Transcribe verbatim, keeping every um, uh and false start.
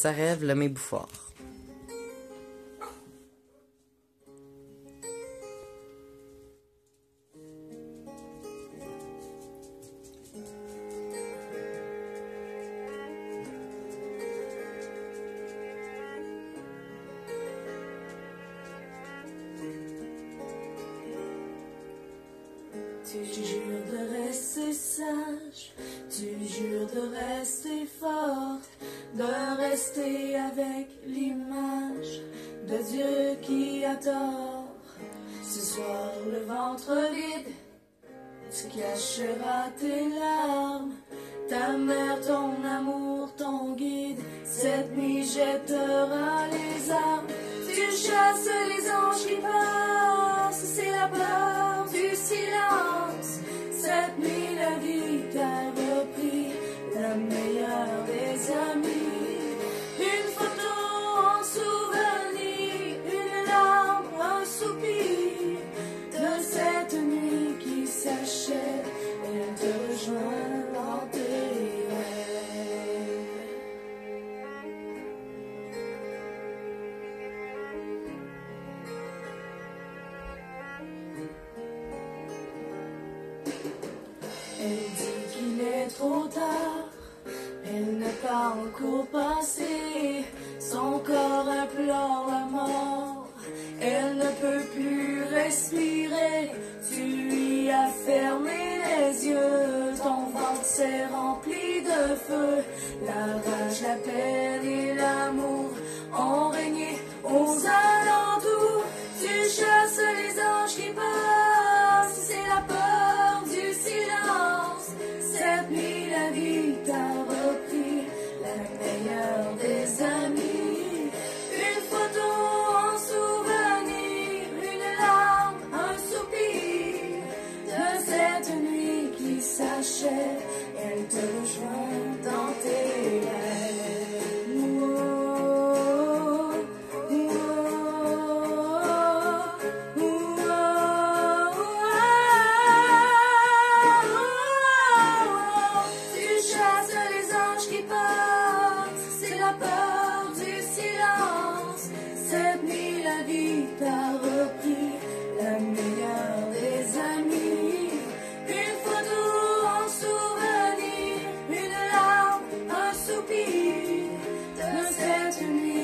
Sarève Lemay Bouffard. Tu jures de rester sage, tu jures de rester forte, de rester avec l'image de Dieu qui adore. Ce soir le ventre vide, tu cacheras tes larmes, ta mère, ton amour, ton guide, cette nuit jettera les armes. Tu chasses les anges qui passent, c'est la peur du silence. Cette nuit la vie t'a repris, la meilleure des amies. Une photo en souvenir, une larme, un soupir de cette nuit qui s'achève, elle te rejoint dans tes rêves. Elle dit qu'il est trop tard, elle n'est pas encore passée, son corps implore la mort, elle ne peut plus respirer, tu lui as fermé les yeux, ton ventre s'est rempli de feu, la rage, la peine et l'amour ont régné aux alentours, tu chasses les anges qui passent, c'est la peur du silence. Cette nuit la vie t'a repris, la meilleure des amies. Une photo en souvenir, une larme, un soupir de cette nuit qui s'achève, elle te rejoint dans tes rêves. Cette nuit la vie t'a repris, la meilleure des amies. Une photo en souvenir, une larme, un soupir de cette nuit.